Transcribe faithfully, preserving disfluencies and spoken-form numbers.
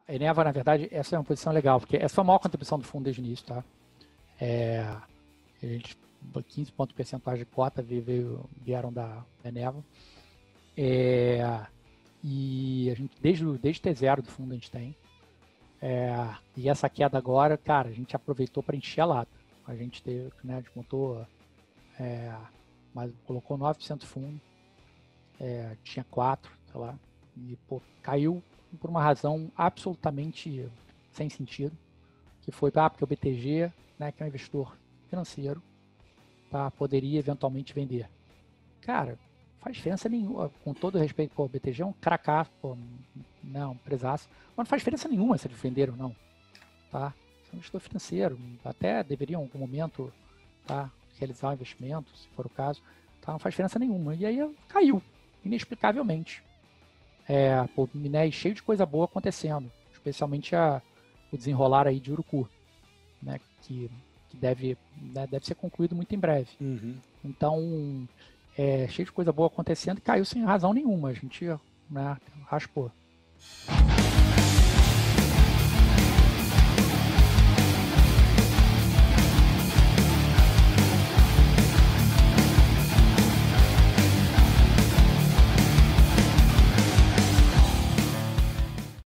A Eneva, na verdade, essa é uma posição legal, porque essa foi a maior contribuição do fundo desde o início, tá? É, a gente, quinze pontos percentuais de cota veio, vieram da Eneva. É, e a gente, desde, desde T zero do fundo a gente tem. É, e essa queda agora, cara, a gente aproveitou para encher a lata. A gente teve, né, a gente montou, é, mas colocou nove por cento do fundo, é, tinha quatro, sei lá, e pô, caiu por uma razão absolutamente sem sentido, que foi ah, porque o B T G, né, que é um investidor financeiro, tá, poderia eventualmente vender. Cara, faz diferença nenhuma, com todo respeito, pô, o B T G é um cracaço, pô, não, um presaço, mas não faz diferença nenhuma se eles venderam ou não, tá? É um investidor financeiro, até deveriam em algum momento, tá, realizar um investimento, se for o caso, tá? Não faz diferença nenhuma. E aí caiu, inexplicavelmente. É, pô, minério cheio de coisa boa acontecendo, especialmente a, o desenrolar aí de Urucu, né, que, que deve, né, deve ser concluído muito em breve. Uhum. Então, é, cheio de coisa boa acontecendo e caiu sem razão nenhuma. A gente, né, raspou.